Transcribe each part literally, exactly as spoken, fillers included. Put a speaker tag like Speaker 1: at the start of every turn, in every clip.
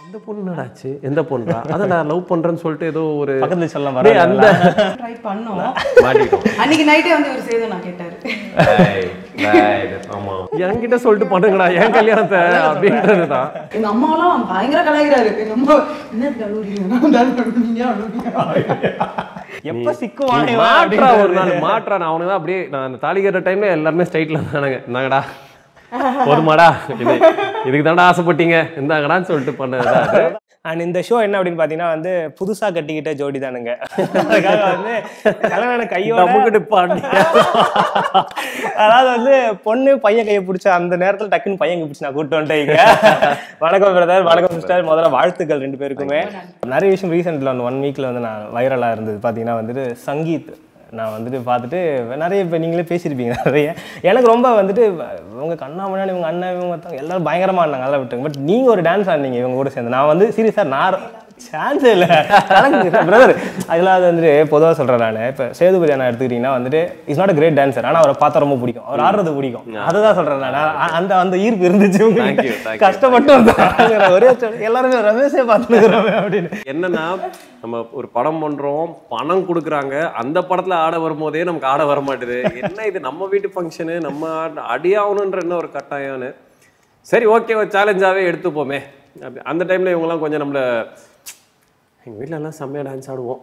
Speaker 1: இந்த பொண்ணுடாச்சு எந்த பொண்ணா அத நான் லவ் பண்றேன்னு சொல்லிட்டு ஏதோ ஒரு
Speaker 2: பக்கத்துல சொல்ல வர
Speaker 1: அந்த
Speaker 3: ட்ரை பண்ணோம்
Speaker 1: மாட்டிட்டோம்
Speaker 3: அன்னைக்கு நைட்டே வந்து ஒரு சேது நான் கேட்டாரு
Speaker 1: ஏய் ரைட் ஆமா என்கிட்ட சொல்லிட்டு பண்ணுங்கடா என் கல்யாணத்தை அப்படின்றதுதான்
Speaker 3: எங்க அம்மாலாம் பயங்கர கலாய்கிறாரு எங்க அம்மா என்ன கலூரிங்க நான் டான் பண்ணுவீங்க அழுவீங்க
Speaker 2: எப்ப சிக்குவானே
Speaker 1: மாட்றா ஒரு நாள் மாட்றா நான் அவனுக்கு அப்படியே நான் தாலி கட்டுற டைம்ல எல்லாரும் ஸ்ட்ரைட்ல இருந்தானுங்க என்னங்கடா போதுமாடா இது இதுக்கு தாண்டா ஆசைப்பட்டீங்க இருந்தாங்கடான்னு சொல்லிட்டு பண்ணதுதான் அது.
Speaker 2: அண்ட் இந்த ஷோ என்ன அப்படின்னு பாத்தீங்கன்னா வந்து புதுசா கட்டிக்கிட்ட ஜோடி தானுங்க. அதுக்காக வந்து கல்யாண கையோட பாண்டி அதாவது வந்து பொண்ணு பையன் கையை பிடிச்ச அந்த நேரத்துல டக்குன்னு பையன் பிடிச்சி நான் கூப்பிட்டு வந்துட்டேங்க. வணக்கம் பிரதர், வணக்கம் சிஸ்டர். முதல்ல வாழ்த்துக்கள் ரெண்டு பேருக்குமே. நிறைய விஷயம் ரீசெண்ட்ல வந்து ஒன் வீக்ல வந்து நான் வைரலா இருந்தது பாத்தீங்கன்னா வந்துட்டு சங்கீத் நான் வந்துட்டு பார்த்துட்டு நிறைய இப்போ நீங்களே பேசியிருப்பீங்க நிறைய. எனக்கு ரொம்ப வந்துட்டு இவங்க கண்ணாமண்ணா இவங்க அண்ணன் இவங்க எல்லாரும் பயங்கரமாக இருந்தாங்க, நல்லா விட்டுங்க. பட் நீங்கள் ஒரு டான்ஸ் ஆடினீங்க இவங்க கூட சேர்ந்து. நான் வந்து சீரியஸாக நான் சான்ஸே இல்லை பிரதர். அதெல்லாம் அது வந்துட்டு பொதுவாக சொல்கிறேன் நான். இப்போ சேதுபதி நான் எடுத்துக்கிட்டிங்கன்னா வந்துட்டு is not a great dancer, ஆனால் அவரை பார்த்தா ரொம்ப பிடிக்கும், அவர் ஆடுறது பிடிக்கும். அதை தான் சொல்கிறேன் நான். அந்த அந்த ஈர்ப்பு இருந்துச்சு. கஷ்டப்பட்டு வந்தாங்க ஒரே எல்லாருமே ரமேஷே பார்த்துக்கிறோம் அப்படின்னு.
Speaker 1: என்னன்னா நம்ம ஒரு படம் பண்றோம், பணம் கொடுக்குறாங்க, அந்த படத்துல ஆட வரும்போதே நமக்கு ஆட வர மாட்டேது. என்ன இது நம்ம வீட்டு ஃபங்க்ஷனு, நம்ம அடியாகணுன்ற என்ன ஒரு கட்டாயம்னு சரி ஓகே ஒரு சேலஞ்சாவே எடுத்துப்போமே. அப்படி அந்த டைம்ல இவங்கெல்லாம் கொஞ்சம் நம்மள எங்க வீட்டுல எல்லாம் செம்மையா டான்ஸ் ஆடுவோம்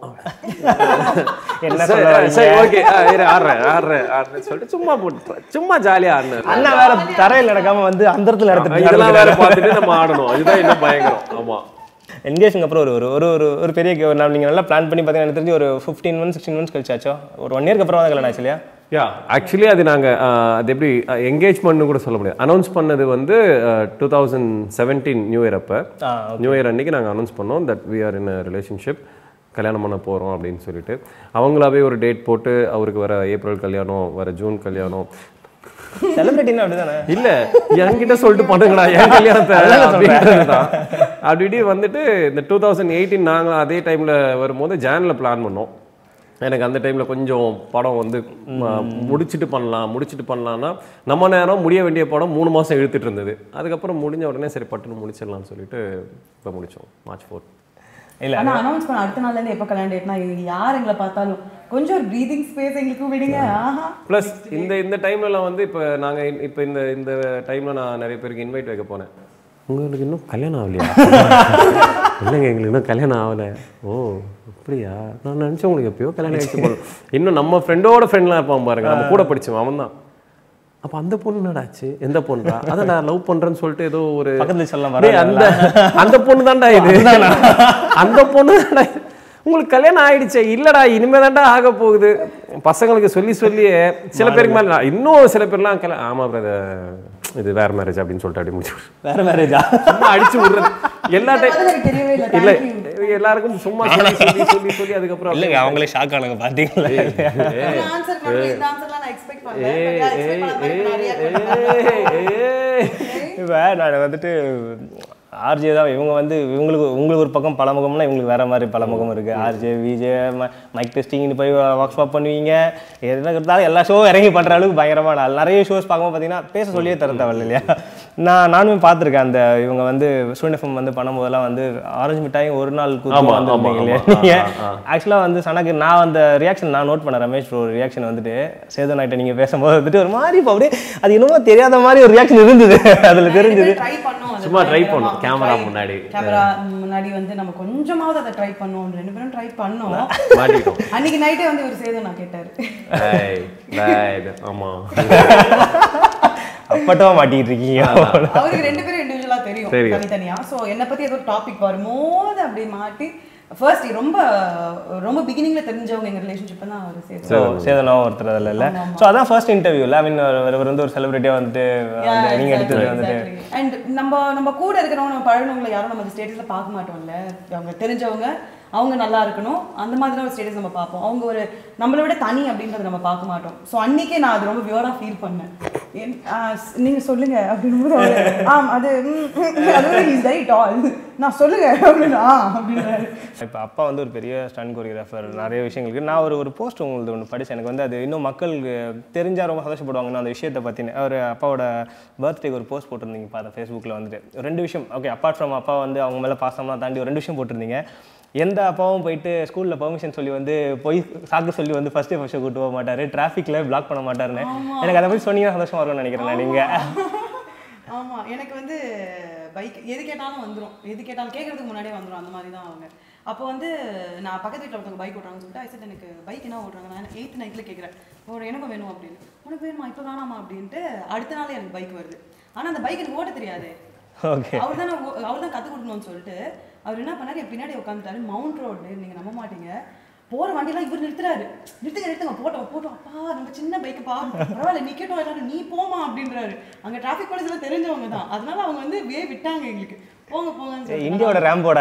Speaker 1: சரி ஓகே ஆடுறேன் ஆடுறேன் ஆடுறேன் சொல்லிட்டு சும்மா போட்டு சும்மா ஜாலியா ஆடினேன்.
Speaker 2: அண்ணா வேற தரையில் நடக்காம வந்து அந்த இடத்துல இடத்துல
Speaker 1: இதெல்லாம் வேற பார்த்துட்டு நம்ம ஆடணும், அதுதான் இன்னும் பயங்கரம். ஆமா
Speaker 2: என்கேஜ்க்கு அப்புறம் ஒரு ஒரு ஒரு ஒரு பெரிய நீங்கள் நல்லா பிளான் பண்ணி பார்த்தீங்கன்னா எனக்கு தெரிஞ்சு ஒரு ஃபிஃப்டீன் மந்த்ஸ் சிக்ஸ்டீன் மந்த்ஸ் கழிச்சாச்சோ, ஒரு ஒன் இயர்க்கு அப்புறம் தான் கல்யாணம் ஆச்சு இல்லையா?
Speaker 1: யா ஆக்சுவலி அது நாங்கள் அது எப்படி என்கேஜ்மெண்ட்னு கூட சொல்ல முடியாது. அனௌன்ஸ் பண்ணது வந்து two thousand seventeen new year. அப்போ நியூ இயர் அன்னைக்கு நாங்கள் அனௌன்ஸ் பண்ணோம் that we are in a relationship, கல்யாணம் பண்ண போகிறோம் அப்படின்னு சொல்லிட்டு. அவங்களாவே ஒரு டேட் போட்டு அவருக்கு வர ஏப்ரல் கல்யாணம், வர ஜூன் கல்யாணம்.
Speaker 2: செலிபிரிட்டினா அப்படிதானே?
Speaker 1: இல்ல என்கிட்ட சொல்லிட்டு பண்ணுங்கடா என் கல்யாணத்தை அப்படின்றதுதான். அப்படி வந்துட்டு இந்த டூ தௌசண்ட் எயிட்டீன் நாங்கள் அதே டைம்ல வரும்போது ஜான்ல பிளான் பண்ணோம். எனக்கு அந்த டைம்ல கொஞ்சம் படம் வந்து முடிச்சுட்டு பண்ணலாம் முடிச்சுட்டு பண்ணலாம்னா நம்ம நேரம் முடிய வேண்டிய படம் மூணு மாசம் இழுத்துட்டு இருந்தது. அதுக்கப்புறம் முடிஞ்ச உடனே சரி பட்டுன்னு முடிச்சிடலாம்னு சொல்லிட்டு இப்போ முடிச்சோம் மார்ச் ஃபோர்த்.
Speaker 3: இல்ல ஆனா அனௌன்ஸ் பண்ண அடுத்த நாள்ல இருந்து எப்ப கல்யாணம் டேட்னா யார் எங்களை பார்த்தாலும் கொஞ்சம் ஒரு பிரீதிங் ஸ்பேஸ் எங்களுக்கு விடுங்க. ஆஹா
Speaker 1: ப்ளஸ் இந்த இந்த டைம்லலாம் வந்து இப்போ நாங்கள் இப்போ இந்த இந்த டைம்ல நான் நிறைய பேருக்கு இன்வைட் வைக்க போனேன். உங்களுக்கு இன்னும் கல்யாணம் ஆகலையா? இல்லைங்க எங்களுக்கு இன்னும் கல்யாணம் ஆகலை. ஓ அப்படியா? நான் நினச்சேன் உங்களுக்கு எப்பயோ கல்யாணம் ஆகிடுச்சு போகணும். இன்னும் நம்ம ஃப்ரெண்டோட ஃப்ரெண்ட்லாம் இருப்பான் பாருங்க, நம்ம கூட படிச்சோம் அவன் தான். அப்போ அந்த பொண்ணு நடாச்சு எந்த பொண்ணா அதை நான் லவ் பண்றேன்னு சொல்லிட்டு ஏதோ ஒரு
Speaker 2: பக்கத்துல சொல்ல வர
Speaker 1: அந்த அந்த பொண்ணு தான்டா இது, அந்த பொண்ணு தான்டா உங்களுக்கு கல்யாணம் ஆயிடுச்சே. இல்லடா இனிமே தான்டா ஆக போகுது. பசங்களுக்கு சொல்லி சொல்லியே சில பேருக்கு மேல இன்னும் சில பேர்லாம் கல்யாணம் ஆமா பிரதர் இது வேற மேரேஜ் அப்படின்னு சொல்லிட்டு அப்படி முடிச்சு
Speaker 2: வேற மேரேஜா
Speaker 1: சும்மா அடிச்சு விடுறது எல்லா டைம் இல்ல எல்லாருக்கும் சும்மா சொல்லி சொல்லி சொல்லி சொல்லி அதுக்கப்புறம்
Speaker 2: இல்லைங்க அவங்களே ஷாக் ஆனாங்க பாத்தீங்களா? இப்போ நான் வந்துட்டு ஆர்ஜே தான் இவங்க வந்து இவங்களுக்கு உங்களுக்கு ஒரு பக்கம் பலமுகம்னா இவங்களுக்கு வேற மாதிரி பலமுகம் இருக்கு. ஆர்ஜே விஜய் மைக் டெஸ்டிங்னு போய் ஒர்க் ஷாப் பண்ணுவீங்க, என்ன இருந்தாலும் எல்லா ஷோவும் இறங்கி பண்ற அளவுக்கு பயங்கரமான ஆள். நிறைய ஷோஸ் பார்க்கும்போது பார்த்தீங்கன்னா பேச சொல்லியே தர தேவையில்லை இல்லையா? நான் நானுமே பார்த்துருக்கேன் அந்த இவங்க வந்து சூரியன் எஃப்எம் வந்து பண்ணும்போதெல்லாம் வந்து ஆரஞ்சு மிட்டாயும் ஒரு நாள் கூத்து வந்துருந்தீங்க இல்லையா? நீங்கள் ஆக்சுவலாக வந்து சனக்கு நான் அந்த ரியாக்ஷன் நான் நோட் பண்ணேன். ரமேஷ் ஒரு ரியாக்ஷன் வந்துட்டு சேது நாய்ட்ட நீங்கள் பேசும்போது வந்துட்டு ஒரு மாதிரி இப்போ அப்படியே அது என்னமோ தெரியாத மாதிரி ஒரு ரியாக்ஷன் இருந்தது. அதில் தெரிஞ்சது
Speaker 1: சும்மா ட்ரை பண்ணோம் கேமரா முன்னாடி
Speaker 3: கேமரா முன்னாடி வந்து நம்ம கொஞ்சமாவது அதை ட்ரை பண்ணுவோம். ரெண்டு பேரும் ட்ரை பண்ணோம் மாட்டிட்டோம். அன்னைக்கு நைட்டே வந்து ஒரு சேது நான் கேட்டாரு. ஏய் ரைட் ஆமா
Speaker 2: அப்பட்டமா மாட்டிட்டு இருக்கீங்க.
Speaker 3: அவருக்கு ரெண்டு பேரும் இண்டிவிஜுவலா தெரியும் தனித்தனியா. சோ என்ன பத்தி ஏதோ டாபிக் வரும்போது அப்படி மாட்டி ஃபர்ஸ்ட் ரொம்ப ரொம்ப பிகினிங்ல தெரிஞ்சவங்க எங்க ரிலேஷன்ஷிப் தான் அவர் சேது
Speaker 2: சேதனா ஒருத்தர் அதில் இல்லை. ஸோ அதான் ஃபர்ஸ்ட் இன்டர்வியூல ஐ மீன் அவர் வந்து ஒரு செலிபிரிட்டியா வந்துட்டு நீங்க எடுத்தது வந்துட்டு
Speaker 3: அண்ட் நம்ம நம்ம கூட இருக்கிறவங்க நம்ம பழனவங்களை யாரும் நம்ம ஸ்டேட்டஸ்ல பார்க்க மாட்டோம்ல. அவங்க தெரிஞ்சவங்க அவங்க நல்லா இருக்கணும் அந்த மாதிரி ஒரு ஸ்டேட்டஸ் நம்ம பார்ப்போம். அவங்க ஒரு நம்மளை விட தனி அப்படின்றத நம்ம பார்க்க மாட்டோம். ஸோ அன்னைக்கே நான் அது ரொம்ப வியூரா ஃபீல் பண்ணேன். நீங்க சொல்லுங்க அப்படின்னு ஆம் அது இஸ் வெரி டால் நான் சொல்லுங்க அப்படின்னா அப்படின்றாரு.
Speaker 2: இப்போ அப்பா வந்து ஒரு பெரிய ஸ்டண்ட் கோரியோகிராஃபர், நிறைய விஷயங்களுக்கு நான் ஒரு ஒரு போஸ்ட் உங்களுக்கு ஒன்று படித்தேன். எனக்கு வந்து அது இன்னும் மக்களுக்கு தெரிஞ்சால் ரொம்ப சந்தோஷப்படுவாங்கன்னு அந்த விஷயத்தை பற்றின ஒரு அப்பாவோட பர்த்டேக்கு ஒரு போஸ்ட் போட்டிருந்தீங்க பார்த்தேன் ஃபேஸ்புக்கில் வந்துட்டு. ரெண்டு விஷயம் ஓகே, அப்பார்ட் ஃப்ரம் அப்பா வந்து அவங்க மேலே பாசம்லாம் தாண்டி ஒரு ரெண்டு விஷயம் போட்டிருந்தீங்க. எந்த அப்பாவும் போயிட்டு ஸ்கூலில் பெர்மிஷன் சொல்லி வந்து போய் சாக்கு சொல்லி வந்து ஃபர்ஸ்ட் டே ஃபர்ஸ்ட் கூட்டு போக மாட்டார், டிராஃபிக்கில் பிளாக் பண்ண மாட்டாருன்னு. எனக்கு அதை பற்றி சொன்னீங்கன்னா சந்தோஷமாக இருக்கும்னு நினைக்கிறேன் நீங்கள்.
Speaker 3: ஆமாம், எனக்கு வந்து பைக் எது கேட்டாலும் வந்துடும், எது கேட்டாலும் கேட்கறதுக்கு முன்னாடியே வந்துடும், அந்த மாதிரி தான் அவங்க. அப்போ வந்து நான் பக்கத்து வீட்டில் ஒருத்தவங்க பைக் ஓட்டுறாங்கன்னு சொல்லிட்டு ஐ எனக்கு பைக் என்ன ஓட்டுறாங்க, நான் எயித்து நைட்டில் கேட்குறேன் ஒரு எனக்கும் வேணும் அப்படின்னு. உனக்கு வேணுமா இப்போ வேணாமா அப்படின்ட்டு அடுத்த நாள் எனக்கு பைக் வருது. ஆனால் அந்த பைக் எனக்கு ஓட்ட தெரியாது. அவர் தான் அவர் தான் கற்றுக் கொடுக்கணும்னு சொல்லிட்டு அவர் என்ன பண்ணாரு, என் பின்னாடி உட்காந்துட்டாரு மவுண்ட் ரோடு. நீங்கள் நம்ப மாட்டீங்க, போகிற வண்டியெல்லாம் இவர் நிறுத்துறாரு. நிறுத்துங்க நிறுத்துங்க போட்டோம் போட்டோம் அப்பா நம்ம சின்ன பைக்கு பா பரவாயில்ல நீ கேட்டோம் எல்லாரும் நீ போமா அப்படின்றாரு. அங்கே டிராஃபிக் போலீஸ் எல்லாம் தெரிஞ்சவங்க தான், அதனால அவங்க வந்து வே விட்டாங்க எங்களுக்கு போங்க போங்க.
Speaker 2: இந்தியாவோட ரேம்போட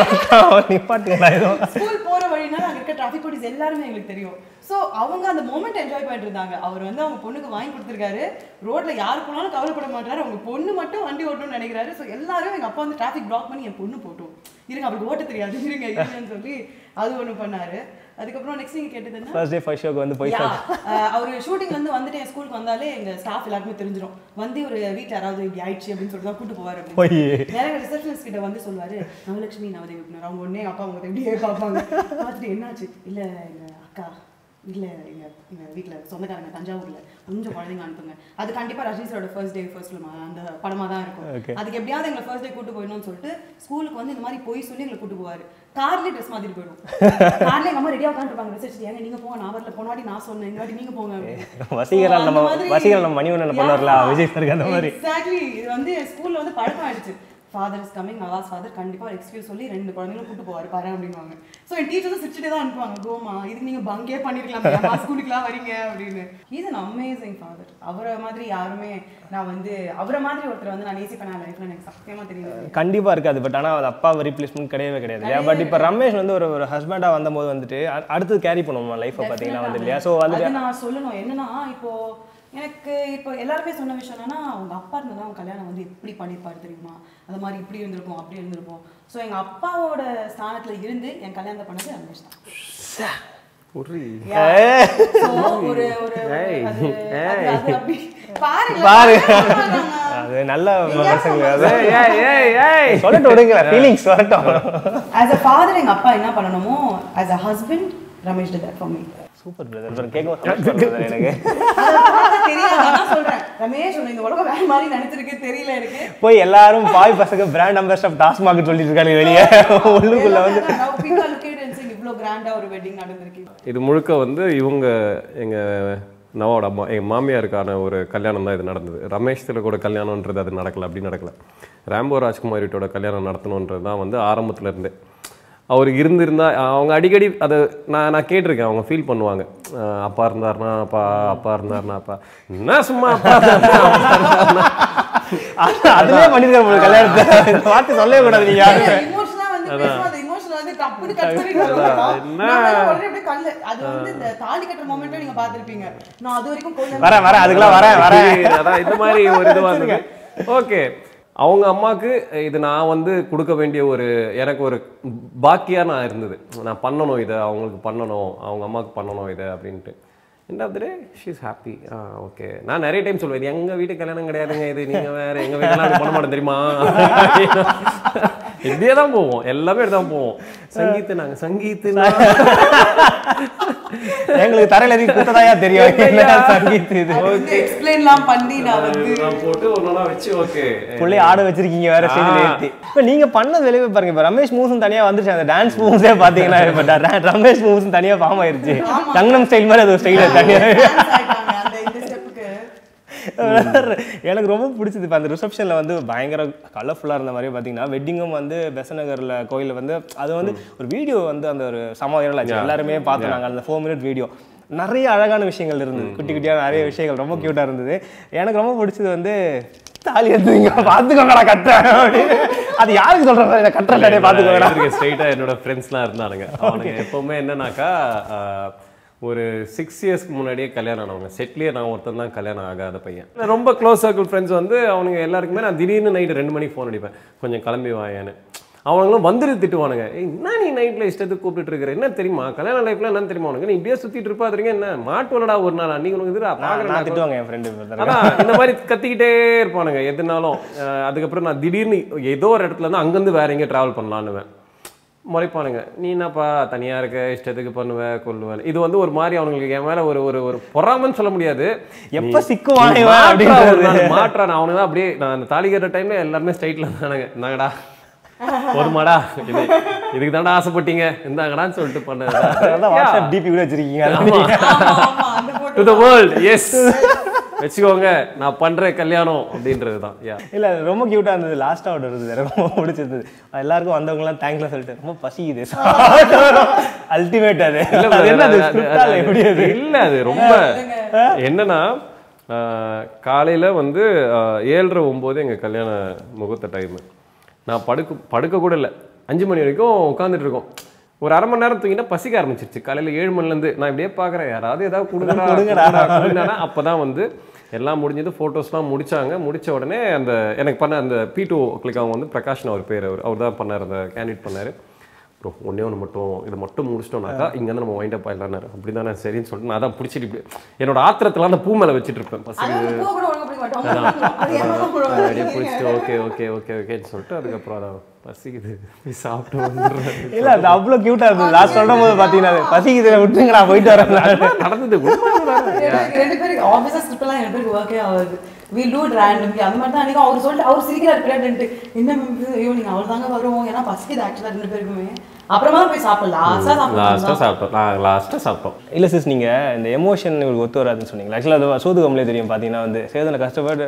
Speaker 3: ஸ்கூல் போகிற வழினால அங்கே இருக்க டிராஃபிக் போலீஸ் எல்லாருமே எங்களுக்கு தெரியும். ஸோ அவங்க அந்த மொமெண்ட் என்ஜாய் பண்ணிட்டு இருந்தாங்க. அவர் வந்து அவங்க பொண்ணுக்கு வாங்கி கொடுத்துருக்காரு, ரோட்ல யாரு போனாலும் கவலைப்பட மாட்டாரு, அவங்க பொண்ணு மட்டும் வண்டி ஓட்டணும்னு நினைக்கிறாரு. ஸோ எல்லாரும் எங்க அப்பா வந்து டிராஃபிக் பிளாக் பண்ணி என் பொண்ணு போட்டோம் இருங்க அவருக்கு ஓட்ட தெரியாது இருங்க இருங்கன்னு சொல்லி அது ஒன்று பண்ணாரு. அதுக்கப்புறம் நெக்ஸ்ட் நீங்க கேட்டது ஃபர்ஸ்ட் டே ஃபர்ஸ்ட் ஷோக்கு வந்து போய் அவர் ஷூட்டிங்ல இருந்து வந்துட்டு என் ஸ்கூலுக்கு வந்தாலே எங்க ஸ்டாஃப் எல்லாருக்குமே தெரிஞ்சிடும் வந்து ஒரு வீட்டில் யாராவது இப்படி ஆயிடுச்சு அப்படின்னு சொல்லிட்டு தான் கூட்டு போவார். நிறைய ரிசப்ஷனிஸ்ட் கிட்ட வந்து சொல்லுவாரு நவலட்சுமி நவதேவி அப்படின்னாரு. அவங்க உடனே அப்பா அவங்க எப்படியே பார்ப்பாங்க. பார்த்துட்டு என்னாச்சு இல்ல எங்க அக்கா இல்லை எங்கள் எங்கள் வீட்டில் சொந்தக்காரங்க தஞ்சாவூரில் கொஞ்சம் குழந்தைங்க அனுப்புங்க. அது கண்டிப்பாக ரஜினி சாரோட ஃபர்ஸ்ட் டே ஃபர்ஸ்ட் ஃபிலிம் அந்த படமாக தான் இருக்கும். அதுக்கு எப்படியாவது எங்களை ஃபர்ஸ்ட் டே கூட்டு போயிடணும்னு சொல்லிட்டு ஸ்கூலுக்கு வந்து இந்த மாதிரி போய் சொல்லி எங்களை கூட்டு போவார். கார்லேயே ட்ரெஸ் மாதிரி போயிடும். கார்லேயே எங்கள் அம்மா ரெடியாக உட்காந்துருப்பாங்க. ரிசர்ச் ஏங்க நீங்கள் போங்க, நான் வரல போன வாட்டி நான் சொன்னேன் இந்த வாட்டி நீங்கள் போங்க.
Speaker 2: வசீகரா நம்ம வசீகரா நம்ம மணிவண்ணன் பண்ணுவார்ல விஜய் சார் அந்த மாதிரி.
Speaker 3: எக்ஸாக்ட்லி இது வந்து ஸ்கூலில் வந்து பழக்கம் ஆயிடுச்சு. Father is coming, Nawaz father கண்டிப்பாக ஒரு எக்ஸ்கியூஸ் சொல்லி ரெண்டு குழந்தைங்களும் கூட்டு போவார் பாரு அப்படின்வாங்க. ஸோ என் டீச்சர்ஸும் சிரிச்சுட்டு தான் அனுப்புவாங்க, கோமா இதுக்கு நீங்கள் பங்கே பண்ணிருக்கலாம் ஸ்கூலுக்குலாம் வரீங்க அப்படின்னு. Is an amazing father. அவரை மாதிரி யாருமே நான் வந்து அவரை மாதிரி ஒருத்தர் வந்து நான் நேசிப்பேன் நான் லைஃப்ல எனக்கு சத்தியமா தெரியாது.
Speaker 2: கண்டிப்பாக இருக்காது. பட் ஆனால் அது அப்பா ரீப்ளேஸ்மெண்ட் கிடையவே கிடையாது. பட் இப்போ ரமேஷ் வந்து ஒரு ஒரு ஹஸ்பண்டாக வந்தபோது வந்துட்டு அடுத்து கேரி பண்ணுவோம் லைஃப்பை பார்த்தீங்கன்னா வந்து இல்லையா. ஸோ வந்து
Speaker 3: நான் சொல்லணும் என்னன்னா இப்போ எனக்கு இப்போ எல்லாருமே சொன்ன விஷயம் என்னன்னா அவங்க அப்பா இருந்ததுனா அவங்க கல்யாணம் வந்து எப்படி பண்ணியிருப்பாரு தெரியுமா, அந்த மாதிரி இப்படி இருந்திருக்கும் அப்படி இருந்திருக்கும். ஸோ எங்கள் அப்பாவோட ஸ்தானத்தில் இருந்து என் கல்யாணத்தை பண்ணது ரமேஷ் தான். ஒரு
Speaker 2: அது நல்ல சொல்லட்டும் விடுங்க ஃபீலிங்ஸ் வரட்டும்.
Speaker 3: as a father எங்க அப்பா என்ன பண்ணணுமோ as a husband Ramesh did that for me.
Speaker 2: Super brother. கேட்கவும் சந்தோஷமா எனக்கு
Speaker 3: தெரியாது நான் சொல்றேன் ரமேஷ் இந்த உலகம் வேற மாதிரி நினைச்சிருக்கு தெரியல எனக்கு.
Speaker 2: போய் எல்லாரும் பாய் பசங்க பிராண்ட் அம்பாசிடர் ஆஃப் டாஸ்மாக் சொல்லிட்டு இருக்காங்க வெளியே. உள்ளுக்குள்ள வந்து
Speaker 3: people look at and say இவ்ளோ கிராண்டா ஒரு வெட்டிங் நடந்துருக்கு.
Speaker 1: இது முழுக்க வந்து இவங்க எங்க நவாவோட அம்மா எங்கள் மாமியாருக்கான ஒரு கல்யாணம் தான் இது நடந்தது. ரமேஷ் திலகோட கல்யாணன்றது அது நடக்கலை, அப்படி நடக்கலை. ராம்போ ராஜ்குமாரியோட கல்யாணம் நடத்தணுன்றது தான் வந்து ஆரம்பத்தில் இருந்தே. அவர் இருந்திருந்தா அவங்க அடிக்கடி அதை நான் நான் கேட்டிருக்கேன், அவங்க ஃபீல் பண்ணுவாங்க. அப்பா இருந்தாருனா அப்பா அப்பா இருந்தாருனா அப்பா என்ன சும்மா அப்பா
Speaker 2: அதுவே பண்ணிருக்காங்க கல்யாணத்தை வார்த்தை சொல்லவே கூடாது. நீங்க யாரு
Speaker 1: ஓகே அவங்க அம்மாவுக்கு இது நான் வந்து கொடுக்க வேண்டிய ஒரு எனக்கு ஒரு பாக்கியாக நான் இருந்தது. நான் பண்ணணும் இதை, அவங்களுக்கு பண்ணணும், அவங்க அம்மாவுக்கு பண்ணணும் இதை அப்படின்ட்டு. End of the day she is happy. Ah okay. நான் நிறைய டைம் சொல்லுவேன் இது எங்கள் வீட்டு கல்யாணம் கிடையாதுங்க, இது நீங்கள் வேறு எங்கள் வீட்டெல்லாம் பண்ண மாட்டேன் தெரியுமா. இப்படியே தான் போவோம், எல்லாமே தான் போவோம். சங்கீத்து நாங்கள் சங்கீத்து
Speaker 2: எங்களுக்கு தரையில எதுவும் கூட்டதாயா தெரியும் சங்கீத் இது
Speaker 3: எக்ஸ்பிளைன்லாம் பண்ணி நான் வந்து
Speaker 1: நான் போட்டு ஒன்றா வச்சு ஓகே
Speaker 2: பிள்ளை ஆட வச்சிருக்கீங்க வேற ஸ்டேஜ்ல ஏத்தி. இப்போ நீங்க பண்ண வேலையை பாருங்க. இப்போ ரமேஷ் மூவ்ஸும் தனியா வந்துருச்சு, அந்த டான்ஸ் மூவ்ஸே பாத்தீங்கன்னா இப்போ ரமேஷ் மூவ்ஸும் தனியா ஃபார்ம் ஆயிருச்சு. கங்னம் ஸ்டைல் மாதிரி அது ஒரு ஸ்டைல தனியா. எனக்கு ரொம்ப பிடிச்சது இப்போ அந்த ரிசப்ஷனில் வந்து பயங்கர கலர்ஃபுல்லாக இருந்த மாதிரி பார்த்தீங்கன்னா வெட்டிங்கும் வந்து பெசநகரில் கோயிலில் வந்து அது வந்து ஒரு வீடியோ வந்து அந்த ஒரு சம வைரல் ஆச்சு, எல்லாருமே பார்த்தோம் நாங்கள் அந்த ஃபோர் மினிட் வீடியோ. நிறைய அழகான விஷயங்கள் இருந்தது, குட்டி குட்டியான நிறைய விஷயங்கள் ரொம்ப க்யூட்டாக இருந்தது. எனக்கு ரொம்ப பிடிச்சது வந்து தாலி எடுத்துங்க பார்த்துக்கோங்கடா கட்டுறேன் அப்படின்னு. அது யாருக்கு சொல்கிறேன் கட்டுறேன் பார்த்துக்கோங்கடா.
Speaker 1: ஸ்ட்ரெயிட்டாக என்னோட ஃப்ரெண்ட்ஸ்லாம் இருந்தானுங்க. அவனுங்க எப்போவுமே என்னன்னாக்கா ஒரு சிக்ஸ் இயர்ஸ்க்கு முன்னாடியே கல்யாணம் ஆனவங்க. செட்லேயே நான் ஒருத்தன் தான் கல்யாணம் ஆகாத பையன். ரொம்ப க்ளோஸ் சர்க்கிள் ஃப்ரெண்ட்ஸ் வந்து அவனுங்க எல்லாருக்குமே நான் திடீர்னு நைட்டு ரெண்டு மணிக்கு ஃபோன் அடிப்பேன், கொஞ்சம் கிளம்பி வாயேன்னு. அவங்களும் வந்துட்டு திட்டுவானுங்க, என்ன நீ நைட்டில் இஷ்டத்துக்கு கூப்பிட்டு இருக்கிற, என்ன தெரியுமா கல்யாண லைஃப்ல என்ன தெரியுமா உனக்கு, நீ இப்படியே சுற்றிட்டு இருப்பாதுங்க, என்ன மாட்டுவனடா ஒரு நாள் அன்னைக்கு உனக்கு இது பார்க்குறேன்
Speaker 2: திட்டுவாங்க என் ஃப்ரெண்டு.
Speaker 1: அதான் இந்த மாதிரி கத்திக்கிட்டே இருப்பானுங்க எதுனாலும். அதுக்கப்புறம் நான் திடீர்னு ஏதோ ஒரு இடத்துல இருந்து அங்கேருந்து வேற எங்கேயும் ட்ராவல் பண்ணலான்னுவேன். முறைப்பானுங்க, நீ என்னப்பா தனியாக இருக்க இஷ்டத்துக்கு பண்ணுவேன் கொள்ளுவேன். இது வந்து ஒரு மாதிரி அவங்களுக்கு என் மேலே ஒரு ஒரு ஒரு பொறாமன்னு சொல்ல முடியாது, எப்போ சிக்குவாங்க மாற்றான் அவனுங்க தான். அப்படியே நான் அந்த தாலி கட்டுற டைமில் எல்லாருமே ஸ்ட்ரைட்டில் இருந்தானுங்க, என்னங்கடா போதுமாடா இது இதுக்கு தாண்டா ஆசைப்பட்டீங்க இந்தாங்கடான்னு சொல்லிட்டு பண்ணது.
Speaker 2: டிபி கூட வச்சிருக்கீங்க
Speaker 1: டு தி வேர்ல்ட். எஸ் வச்சுக்கோங்க நான் பண்ற கல்யாணம் அப்படின்றது தான்.
Speaker 2: இல்லை ரொம்ப க்யூட்டாக இருந்தது. லாஸ்ட்டாக அவுட் இருந்தது, எனக்கு ரொம்ப பிடிச்சிருந்தது. எல்லாருக்கும் வந்தவங்கலாம் தேங்க்லாம் சொல்லிட்டு ரொம்ப பசிக்குது அல்டிமேட். அது
Speaker 1: இல்லை அது ரொம்ப என்னன்னா காலையில் வந்து ஏழரை ஒம்பது எங்கள் கல்யாண முகூர்த்த டைமு. நான் படுக்க படுக்க கூட இல்லை, அஞ்சு மணி வரைக்கும் உட்காந்துட்டு இருக்கோம். ஒரு அரை மணி நேரம் தூங்கினா பசிக்க ஆரம்பிச்சிருச்சு. காலையில் ஏழு மணிலேருந்து நான் இப்படியே பார்க்குறேன், யாராவது ஏதாவது கொடுங்கடா. அப்போ தான் வந்து எல்லாம் முடிஞ்சது, ஃபோட்டோஸ்லாம் முடித்தாங்க. முடித்த உடனே அந்த எனக்கு பண்ண அந்த பி டூ கிளிக் அவங்க வந்து பிரகாஷ்னு அவர் பேர், அவர் அவர் தான் பண்ணார், அந்த கேண்டிடேட் பண்ணார். ப்ரோ ஒன்றே ஒன்று மட்டும் இதை மட்டும் முடிச்சிட்டோம்னாக்கா இங்கேருந்து நம்ம வைண்ட் அப் ஆயிடலான்னு. அப்படி தானே சரின்னு சொல்லிட்டு நான் தான் பிடிச்சிட்டு இப்படி என்னோட ஆத்திரத்தில் அந்த பூ மேலே வச்சுட்டு இருப்பேன். பசங்க அப்படியே பிடிச்சிட்டு ஓகே ஓகே ஓகே ஓகேன்னு சொல்லிட்டு அதுக்கப்புறம் அதை பசிக்குது சாப்பிட்டு வந்துடுறேன்.
Speaker 2: இல்லை அது அவ்வளோ க்யூட்டாக இருந்தது. லாஸ்ட் சொல்லும் போது பார்த்தீங்கன்னா பசிக்குது விட்டுருங்கடா போயிட்டு வரேன் நடந்தது.
Speaker 3: ரெண்டு பேருக்கு ஆஃபீஸர் ஸ்கிரிப்ட்லாம் ரெண்டு பேருக்கு ஒர்க்கே ஆகுது. we do it randomly அந்த மாதிரி தான். அன்றைக்கி அவர் சொல்லிட்டு அவர் சிரிக்கிறார் பிரெண்ட், என்ன ஐயோ நீங்கள் அவர் தாங்க வருவோம் ஏன்னா பசிக்குது ஆக்சுவலாக ரெண்டு பேருக்குமே. அப்புறமா போய் சாப்பிடலாம் லாஸ்ட்டாக சாப்பிட்டோம் நாங்கள் லாஸ்ட்டாக சாப்பிட்டோம்.
Speaker 2: இல்லை சிஸ் நீங்கள் இந்த எமோஷன் உங்களுக்கு ஒத்து வராதுன்னு சொன்னீங்க. ஆக்சுவலாக அது சூது கம்லே தெரியும் பார்த்தீங்கன்னா வந்து சேதனை கஷ்டப்பட்டு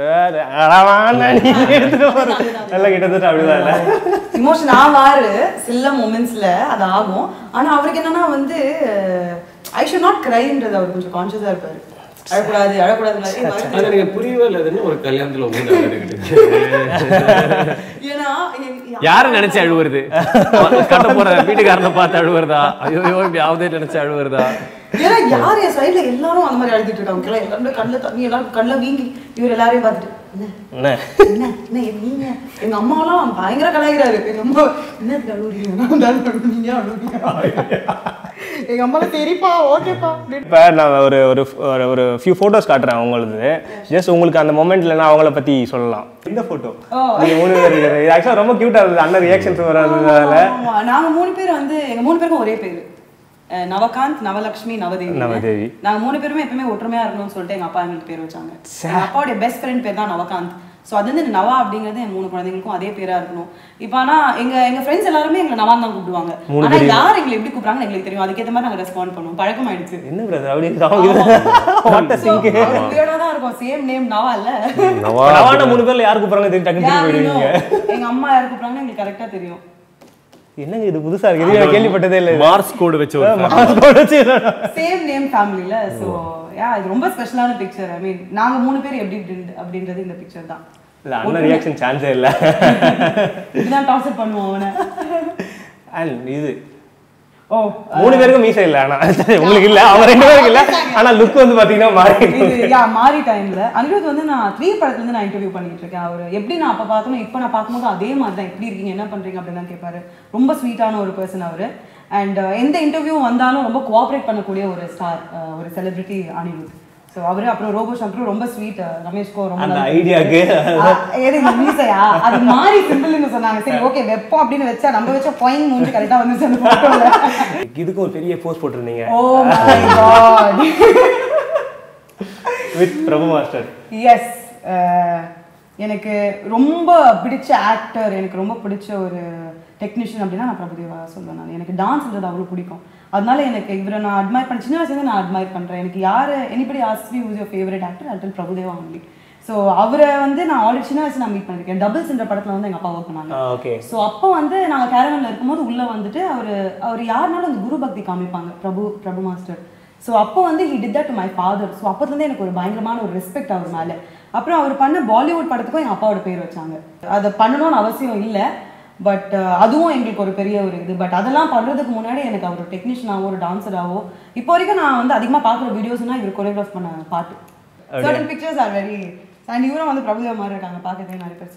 Speaker 2: நல்லா கிட்டத்தட்ட அப்படிதான் இல்லை
Speaker 3: இமோஷன் ஆவாரு சில மொமெண்ட்ஸில் அது ஆகும். ஆனால் அவருக்கு என்னன்னா வந்து ஐ ஷுட் நாட் கிரைன்றது அவர் கொஞ்சம் கான்ஷியஸாக இருப்பார். அழக்கூடாது அழக்கூடாது
Speaker 1: புரியவே இல்லை. ஒரு கல்யாணத்துல யார நினைச்சு அழுவுறது, கட்ட போற வீட்டுக்காரனை பார்த்து அழுவுறதா, ஐயோ இப்படி ஆவதே நினைச்சு அழுவுறதா.
Speaker 3: ஏன்னா யார் என் சைட்ல எல்லாரும் அந்த மாதிரி அழுதிட்டு இருக்காங்க. எல்லாரும் கண்ணில் தண்ணி எல்லாரும் கண்ணில் வீங்கி இவர் எல்லாரையும் பார்த்துட்டு நீங்க எங்க அம்மாவெல்லாம் பயங்கர கலாய்கிறாரு. எங்க அம்மா என்ன அழுவுறீங்க அழுவுறீங்க எங்க அம்மா தெரிப்பா ஓகேப்பா.
Speaker 2: இப்போ நான் ஒரு ஒரு ஒரு ஃபியூ ஃபோட்டோஸ் காட்டுறேன் உங்களுக்கு. ஜஸ்ட் உங்களுக்கு அந்த மொமெண்ட்ல நான் அவங்கள பத்தி சொல்லலாம். இந்த ஃபோட்டோ நீங்க மூணு பேர் இருக்கிறது ஆக்சுவலாக ரொம்ப க்யூட்டாக இருந்தது. அண்ணன் ரியாக்ஷன்ஸ் வராதுனால
Speaker 3: நாங்கள் மூணு பேர் வந்து எங்க மூணு பேருக்கும் ஒரே பேர் நவகாந்த், நவலக்ஷ்மி, நவதேவி. நவதேவி நாங்க மூணு பேருமே எப்பவுமே ஒற்றுமையா இருக்கணும்னு சொல்லிட்டு எங்க அப்பா எங்களுக்கு பேர் வச்சாங்க. எங்க அப்பாவுடைய பெஸ்ட் ஃப்ரெண்ட் பேர் தான் நவகாந்த். ஸோ அது வந்து நவா அப்படிங்கிறது என் மூணு குழந்தைங்களுக்கும் அதே பேரா இருக்கணும். இப்போ ஆனால் எங்க எங்க ஃப்ரெண்ட்ஸ் எல்லாருமே எங்களை நவான் தான் கூப்பிடுவாங்க. ஆனா யார் எங்களை எப்படி கூப்பிடுறாங்கன்னு எங்களுக்கு தெரியும். அதுக்கேற்ற மாதிரி நாங்கள் ரெஸ்பாண்ட் பண்ணுவோம். பழக்கம் ஆயிடுச்சு.
Speaker 2: என்ன பிரதர் அப்படி
Speaker 3: தான் இருக்கும். சேம் நேம் நவா இல்ல,
Speaker 2: நவான மூணு பேர்ல யார் கூப்பிடுறாங்க தெரியும்.
Speaker 3: எங்க அம்மா யார் கூப்பிடுறாங்கன்னு எங்களுக்கு கரெக்டா தெரியும்.
Speaker 2: என்னங்க இது புதுசா இருக்கு, இது கேள்விப்பட்டதே இல்லை.
Speaker 1: மார்ஸ் கோட் வச்சு
Speaker 2: மார்ஸ் கோட் வச்சு
Speaker 3: சேம் நேம் ஃபேமிலில. சோ யா இது ரொம்ப ஸ்பெஷலான பிக்சர். ஐ மீன் நாங்க மூணு பேர் எப்படி அப்படின்றது இந்த பிக்சர் தான்.
Speaker 2: இல்ல அண்ணன் ரியாக்ஷன் சான்ஸே இல்ல.
Speaker 3: இதுதான் டார்ச்சர் பண்ணுவோம் அவனை.
Speaker 2: அண்ட் இது ஓ மூணு பேருக்கும் மீசை இல்ல. ஆனா உங்களுக்கு இல்ல, அவங்க ரெண்டு பேருக்கு இல்ல. ஆனா லுக் வந்து பாத்தீங்கன்னா மாறி
Speaker 3: யா மாறி டைம்ல அனிருத் வந்து நான் த்ரீ படத்துல இருந்து நான் இன்டர்வியூ பண்ணிட்டு இருக்கேன். அவர் எப்படி நான் அப்ப பார்த்தோம் இப்போ நான் பார்க்கும்போது அதே மாதிரி தான். எப்படி இருக்கீங்க என்ன பண்றீங்க அப்படின்னு தான் கேட்பாரு. ரொம்ப ஸ்வீட்டான ஒரு பர்சன் அவரு. அண்ட் எந்த இன்டர்வியூ வந்தாலும் ரொம்ப கோஆப்ரேட் பண்ணக்கூடிய ஒரு ஸ்டார், ஒரு செலிபிரிட்டி அனிருத். ஸோ அவரு அப்புறம் ரோபோ சங்கரும் ரொம்ப ஸ்வீட். ரமேஷ்கோ ரொம்ப
Speaker 2: அந்த ஐடியாக்கு
Speaker 3: ஏது மீசையா அது மாதிரி சிம்பிள்னு சொன்னாங்க. சரி ஓகே வெப்பம் அப்படின்னு வச்சா நம்ம வச்ச பாயிண்ட் மூஞ்சி கரெக்டா வந்துச்சு அந்த போட்டோல.
Speaker 2: இதுக்கு ஒரு பெரிய போஸ்ட் போட்டிருந்தீங்க.
Speaker 3: Oh my God
Speaker 2: with Prabhu master.
Speaker 3: Yes எனக்கு ரொம்ப பிடிச்ச ஆக்டர், எனக்கு ரொம்ப பிடிச்ச ஒரு டெக்னீஷியன் அப்படின்னா நான் பிரபுதேவா சொல்லுவேன். நான் எனக்கு டான்ஸ்ன்றது அவ்வளோ பிடிக்கும். அதனால எனக்கு இவரை நான் அட்மையர் பண்ண சின்ன வயசுலேருந்து நான் அட்மையர் பண்ணுறேன். எனக்கு யார் anybody ask me who's your favourite actor அல்டன் பிரபுதேவா ஒன்லி. ஸோ அவரை வந்து நான் ஆல்ரெடி சின்ன வயசு நான் மீட் பண்ணியிருக்கேன். டபுள்ஸ்ன்ற படத்தில் வந்து எங்கள் அப்பா ஒர்க் பண்ணாங்க.
Speaker 2: ஓகே.
Speaker 3: ஸோ அப்போ வந்து நாங்கள் கேரவனில் இருக்கும்போது உள்ளே வந்துட்டு அவர் அவர் யாருனாலும் அந்த குரு பக்தி காமிப்பாங்க பிரபு பிரபு மாஸ்டர். ஸோ அப்போ வந்து he did that to my father. So அப்போதுலேருந்து எனக்கு ஒரு பயங்கரமான ஒரு ரெஸ்பெக்ட் அவர் மேலே. அப்புறம் அவர் பண்ண பாலிவுட் படத்துக்கும் எங்கள் அப்பாவோட பேர் வச்சாங்க. அதை பண்ணணும்னு அவசியம் இல்லை, பட் அதுவும் எங்களுக்கு ஒரு பெரிய ஒரு இது. பட் அதெல்லாம் பண்ணுறதுக்கு முன்னாடி எனக்கு அவர் ஒரு டெக்னீஷியனாவோ ஒரு டான்ஸராகவோ இப்போ வரைக்கும் நான் வந்து அதிகமாக பார்க்குற வீடியோஸ்னால் இவர் கொரியோகிராஃப் பண்ண பாட்டு. Certain pictures are very and இவரும் வந்து பிரபுதேவா மாதிரி இருக்காங்க பார்க்கறதே நிறைய பேர்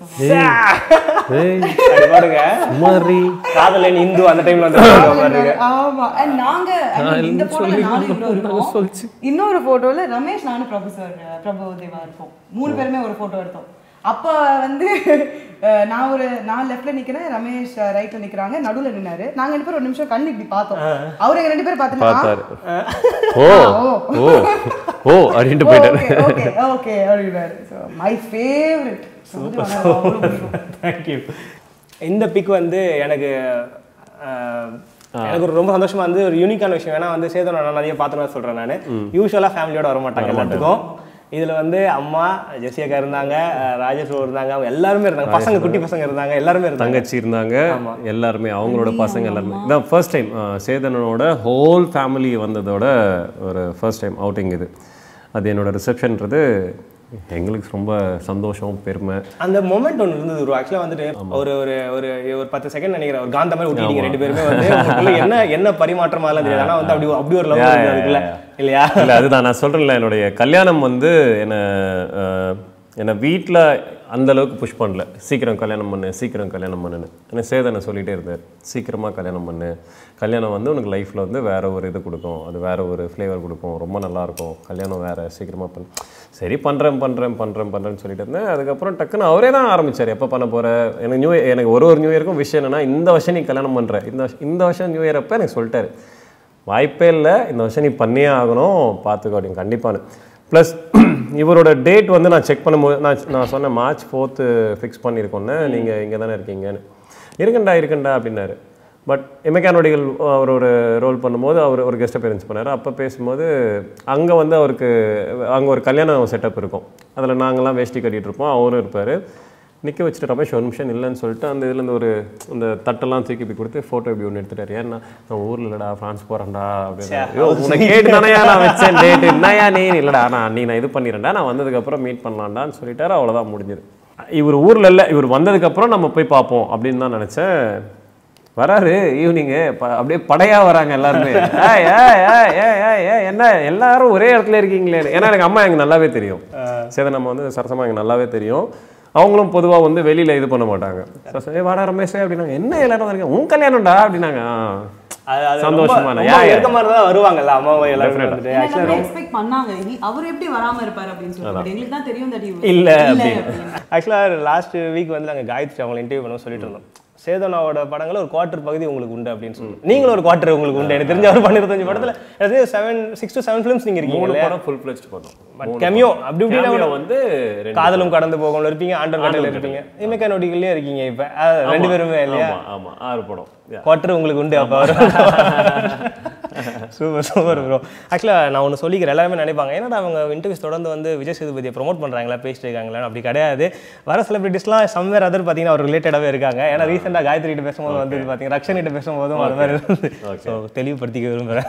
Speaker 2: சொல்லுவாங்க. காதலன் இந்து அந்த டைம்ல வந்து
Speaker 3: ஆமா. அண்ட் நாங்க இந்த போட்டோல நாலு இவ்வளோ இருக்கோம். இன்னொரு போட்டோல ரமேஷ் நானும் பிரபு சார் பிரபுதேவா இருப்போம். மூணு பேருமே ஒரு போட்டோ எடுத்தோம். அப்போ வந்து நான் ஒரு நான் லெஃப்ட்ல நிக்கிறேன், ரமேஷ் ரைட்ல நிக்கிறாங்க, நடுவுல நின்னாரு. நாங்க ரெண்டு பேரும் ஒரு நிமிஷம் கண்ணு இப்படி பார்த்தோம். அவரு எங்க ரெண்டு பேரும் பார்த்துட்டாரு.
Speaker 1: ஓ ஓ ஓ அப்படினு போயிட்டாரு.
Speaker 3: ஓகே ஓகே அப்படினாரு. So my favourite.
Speaker 2: Thank you. இந்த பிக் வந்து எனக்கு எனக்கு ரொம்ப சந்தோஷமா வந்து ஒரு யூனிக்கான விஷயம். ஏன்னா வந்து சேதன் நான் நிறைய பார்த்தேன்னு சொல்றேன். நான் யூஸ்வலா ஃபேமிலியோட வர மாட்டாங்க எல்லாத்துக்கும். இதுல வந்து அம்மா ஜெசிகா இருந்தாங்க, ராஜேஷ் இருந்தாங்க, அவங்க எல்லாருமே இருந்தாங்க. பசங்க குட்டி பசங்க இருந்தாங்க, எல்லாருமே இருந்தாங்க, தங்கச்சி இருந்தாங்க, எல்லாருமே அவங்களோட பசங்க எல்லாருமே. இதான் ஃபர்ஸ்ட் டைம் சேதனோட ஹோல் ஃபேமிலி வந்ததோட ஒரு ஃபர்ஸ்ட் டைம் அவுட்டிங் இது. அது என்னோட ரிசப்ஷன்றது எங்களுக்கு ரொம்ப சந்தோஷம், பெருமை. அந்த மொமெண்ட் ஒன்று இருந்தது. ஒரு ஆக்சுவலாக வந்துட்டு ஒரு ஒரு ஒரு ஒரு பத்து செகண்ட் நினைக்கிறேன், ஒரு காந்த மாதிரி ஊட்டிட்டீங்க ரெண்டு பேருமே வந்து. என்ன என்ன பரிமாற்றமா எல்லாம் தெரியாது, ஆனால் வந்து அப்படி அப்படி ஒரு லவ் இருக்குல்ல இல்லையா? இல்லை அதுதான் நான் சொல்கிறேன்ல, என்னுடைய கல்யாணம் வந்து என்னை என்னை வீட்டில் அந்த அளவுக்கு புஷ் பண்ணல. சீக்கிரம் கல்யாணம் பண்ணு, சீக்கிரம் கல்யாணம் பண்ணுன்னு என்ன சேதனை சொல்லிகிட்டே இருந்தார். சீக்கிரமாக கல்யாணம் பண்ணு, கல்யாணம் வந்து உனக்கு லைஃப்பில் வந்து வேறு ஒரு இது கொடுக்கும், அது வேறு ஒரு ஃப்ளேவர் கொடுக்கும், ரொம்ப நல்லாயிருக்கும், கல்யாணம் வேறு, சீக்கிரமாக பண்ணு. சரி பண்ணுறேன் பண்ணுறேன் பண்ணுறேன் பண்ணுறேன்னு சொல்லிட்டு இருந்தேன். அதுக்கப்புறம் டக்குன்னு அவரே தான் ஆரம்பித்தார், எப்போ பண்ண போகிற. எனக்கு நியூ இயர், எனக்கு ஒரு ஒரு நியூ இயருக்கும் விஷயம் என்னென்னா, இந்த வருஷம் நீ கல்யாணம் பண்ணுற, இந்த இந்த வருஷம் நியூ இயர் அப்போ எனக்கு சொல்லிட்டாரு, வாய்ப்பே இல்லை, இந்த வருஷம் நீ பண்ணியே ஆகணும், பார்த்துக்கோ அப்படின்னு கண்டிப்பானு. ப்ளஸ் இவரோட டேட் வந்து நான் செக் பண்ணும்போது நான் நான் சொன்னேன் மார்ச் ஃபோர்த்து ஃபிக்ஸ் பண்ணியிருக்கோன்னு, நீங்கள் இங்கே தானே இருக்கீங்கன்னு. இருக்கண்டா இருக்கண்டா அப்படின்னாரு. பட் எமெக்கானோடிகள் அவர் ஒரு ரோல் பண்ணும்போது அவர் ஒரு கெஸ்ட் அப்பியரன்ஸ் பண்ணார். அப்போ பேசும்போது அங்கே வந்து அவருக்கு அங்கே ஒரு கல்யாணம் செட்டப் இருக்கும், அதில் நாங்கள்லாம் வேஷ்டி கட்டிகிட்டு இருப்போம், அவரும் இருப்பார். நிற்க வச்சுட்டு ரமேஷ் ஒரு நிமிஷம் இல்லைன்னு சொல்லிட்டு அந்த இதுலேருந்து ஒரு இந்த தட்டெல்லாம் தூக்கி போய் கொடுத்து ஃபோட்டோ இப்படி ஒன்று எடுத்துட்டாரு. ஏன்னா நான் ஊரில் இல்லைடா ஃப்ரான்ஸ் போகிறேன்டா அப்படின்னு. உன்னை கேட்டு தானே நான் வச்சேன் டேட்டு, என்னையா நீ இல்லைடா நான் நீ நான் இது பண்ணிடுறேன்டா, நான் வந்ததுக்கப்புறம் மீட் பண்ணலான்டான்னு சொல்லிட்டாரு. அவ்வளோதான் முடிஞ்சுது. இவர் ஊரில் இல்லை, இவர் வந்ததுக்கப்புறம் நம்ம போய் பார்ப்போம் அப்படின்னு தான் நினச்சேன். வராரு ஈவினிங்கு, அப்படியே படையாக வராங்க எல்லாருமே. ஏ ஏ ஏ ஏ என்ன எல்லாரும் ஒரே இடத்துல இருக்கீங்களே. ஏன்னா எனக்கு அம்மா எனக்கு நல்லாவே தெரியும், சேதன் நம்ம வந்து சரசமாக எனக்கு நல்லாவே தெரியும். அவங்களும் பொதுவாக வந்து வெளியில் இது பண்ண மாட்டாங்க. வாடா ரமேஷ் அப்படின்னாங்க. என்ன எல்லாரும் இருக்கேன், உன் கல்யாணம்டா அப்படின்னாங்க. சந்தோஷமான வருவாங்கல்ல அம்மாவை எல்லாரும்
Speaker 3: எக்ஸ்பெக்ட் பண்ணாங்க, அவர் எப்படி வராம இருப்பாரு அப்படின்னு சொல்லிட்டு எங்களுக்கு தான் தெரியும் தட்
Speaker 2: இல்ல. ஆக்சுவலாக லாஸ்ட் வீக் வந்து நாங்கள் காயத்ரி அவங்களை இன்டர்வியூ பண்ண சொல்லிட்டு இருந்தோம். சேதனாவோட படங்கள் ஒரு குவார்டர் பகுதி உங்களுக்கு உண்டு அப்படின்னு சொல்லுவோம். நீங்களும் ஒரு குவார்டர் உங்களுக்கு உண்டு. எனக்கு தெரிஞ்ச ஒரு பன்னிருபத்தஞ்சு படத்தில் seven six to seven films நீங்கள் இருக்கீங்க.
Speaker 1: ஃபுல் ஃப்ளெஜ்ட் பண்ணோம்.
Speaker 2: பட் கெமியோ அப்படி இப்படின்னா வந்து காதலும் கடந்து போகணும் இருப்பீங்க, ஆண்டர் கடையில் இருப்பீங்க, இமெக்கானோடிகள்லேயே இருக்கீங்க. இப்போ ரெண்டு பேருமே இல்லையா?
Speaker 1: ஆமாம், ஆறு படம்
Speaker 2: குவார்டர் உங்களுக்கு உண்டு. அப்போ சூப்பர் சூப்பர் ப்ரோ. ஆக்சுவலாக நான் ஒன்று சொல்லிக்கிறேன், எல்லாருமே நினைப்பாங்க என்னடா அவங்க இன்டர்வியூஸ் தொடர்ந்து வந்து விஜய் சேதுபதியை ப்ரொமோட் பண்ணுறாங்களா, பேசிட்டு இருக்காங்களா. அப்படி கிடையாது. வர செலிபிரிட்டிஸ்லாம் சம்வேர் அதர் பார்த்தீங்கன்னா அவர் ரிலேட்டடாகவே இருக்காங்க. ஏன்னா ரீசெண்டாக காயத்ரி கிட்ட பேசும்போது வந்து பார்த்தீங்கன்னா ரக்ஷன் கிட்ட பேசும்போதும் அது மாதிரி இருந்து. ஸோ தெளிவுபடுத்திக்க விரும்புகிறேன்.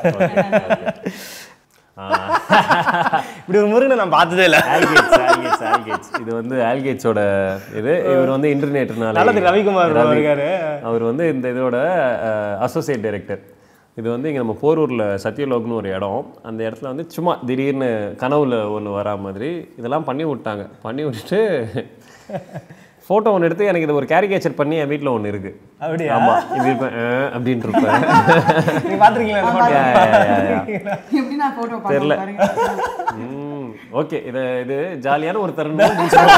Speaker 2: இப்படி ஒரு முருகனை நான் பார்த்ததே இல்லை.
Speaker 1: இது வந்து ஆல்கேட்ஸோட இது. இவர் வந்து இன்டர்நெட்னால
Speaker 2: நல்லது ரவிக்குமார் இருக்காரு.
Speaker 1: அவர் வந்து இந்த இதோட அசோசியேட் டைரக்டர். இது வந்து இங்கே நம்ம போரூரில் சத்யலோக்னு ஒரு இடம், அந்த இடத்துல வந்து சும்மா திடீர்னு கனவுல ஒன்று வரா மாதிரி இதெல்லாம் பண்ணி விட்டாங்க. பண்ணி விட்டுட்டு ஃபோட்டோ ஒன்று எடுத்து எனக்கு இது ஒரு கேரிகேச்சர் பண்ணி என் வீட்டில் ஒன்று இருக்குது. அப்படியே ஆமாம், இப்படி இருப்பேன் அப்படின்ட்டு இருப்பேன். தெரியல. ம் ஓகே, இது இது ஜாலியான ஒரு தருணம்.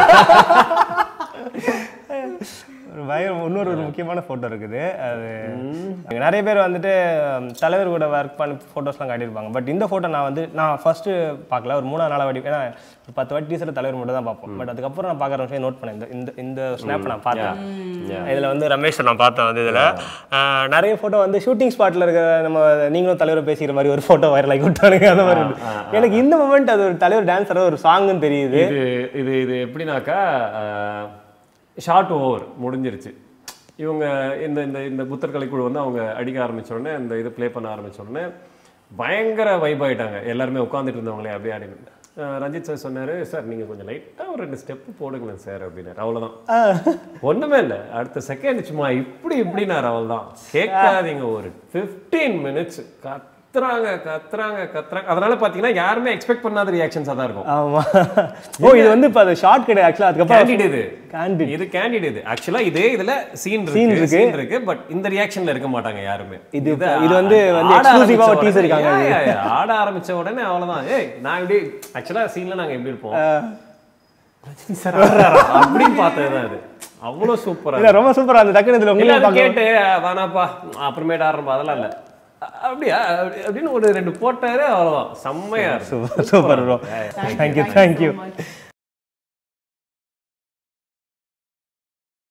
Speaker 2: பயங்கர இன்னொரு ஒரு முக்கியமான ஃபோட்டோ இருக்குது. அது நிறைய பேர் வந்துட்டு தலைவர் கூட ஒர்க் பண்ணி ஃபோட்டோஸ்லாம் காட்டியிருப்பாங்க. பட் இந்த ஃபோட்டோ நான் வந்து நான் ஃபர்ஸ்ட்டு பார்க்கல, ஒரு மூணாவது நாளாக வாட்டி, ஏன்னா ஒரு பத்து வாட்டி டீசர்ட் தலைவர் மட்டும் தான் பார்ப்போம். பட் அதுக்கப்புறம் நான் பார்க்குற விஷயம் நோட் பண்ணேன். இந்த இந்த ஸ்னாப் நான் பார்த்தேன். இதில் வந்து ரமேஷ் நான் பார்த்தேன். வந்து இதில் நிறைய ஃபோட்டோ வந்து ஷூட்டிங் ஸ்பாட்டில் இருக்கிற நம்ம நீங்களும் தலைவரை பேசிக்கிற மாதிரி ஒரு ஃபோட்டோ வைரலாகி விட்டானுங்க. அந்த மாதிரி எனக்கு இந்த மூமெண்ட் அது ஒரு தலைவர் டான்ஸர் ஒரு சாங்குன்னு தெரியுது.
Speaker 1: இது இது இது எப்படின்னாக்கா ஷார்ட் ஓவர் முடிஞ்சிருச்சு. இவங்க இந்த இந்த இந்த புத்தர் கலைக்குழு வந்து அவங்க அடிக்க ஆரம்பித்த உடனே இந்த இது ப்ளே பண்ண ஆரம்பித்த உடனே பயங்கர வைப் ஆகிட்டாங்க எல்லாருமே உட்காந்துட்டு இருந்தவங்களே அப்படியே ஆடினு. ரஞ்சித் சார் சொன்னார், சார் நீங்கள் கொஞ்சம் லைட்டாக ஒரு ரெண்டு ஸ்டெப்பு போடுங்களேன் சார் அப்படின்னாரு. அவ்வளோதான், ஒன்றுமே இல்லை. அடுத்த செகண்ட் சும்மா இப்படி இப்படின்னாரு. அவ்வளோதான், கேட்காதீங்க. ஒரு ஃபிஃப்டீன் மினிட்ஸ் கத்துறாங்க கத்துறாங்க கத்துறாங்க. அதனால பார்த்தீங்கன்னா யாருமே எக்ஸ்பெக்ட் பண்ணாத ரியாக்ஷன்ஸாக தான் இருக்கும்.
Speaker 2: ஆமாம். ஓ, இது வந்து இப்போ அது ஷார்ட் கிடையாது ஆக்சுவலாக. அதுக்கப்புறம்
Speaker 1: கேண்டிட் இது கேண்டிட் இது கேண்டிட் இது ஆக்சுவலாக இதே இதில் சீன் இருக்கு சீன் இருக்கு பட் இந்த ரியாக்ஷனில் இருக்க மாட்டாங்க யாருமே. இது இது வந்து எக்ஸ்க்ளூசிவாக டீசர் இருக்காங்க. ஆட ஆரம்பிச்ச உடனே அவ்வளோதான். ஏய் நான் இப்படி ஆக்சுவலாக சீனில் நாங்கள் எப்படி இருப்போம் சார் அப்படின்னு பார்த்தது தான் அது. அவ்வளோ சூப்பராக இல்லை, ரொம்ப சூப்பராக அந்த டக்குனு இதில் உங்களுக்கு கேட்டு வேணாப்பா அப்புறமேட்டு ஆடுறப்பா அதெல்லாம் இல்லை அப்படியா அப்படின்னு ஒரு ரெண்டு போட்டாரு. அவ்வளோதான், செம்மையா super super bro.
Speaker 2: Thank you thank you.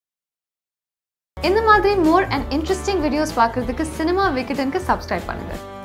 Speaker 4: இந்த மாதிரி மோர் அண்ட் இன்ட்ரெஸ்டிங் வீடியோஸ் பார்க்கறதுக்கு சினிமா விகடனுக்கு சப்ஸ்கிரைப் பண்ணுங்க.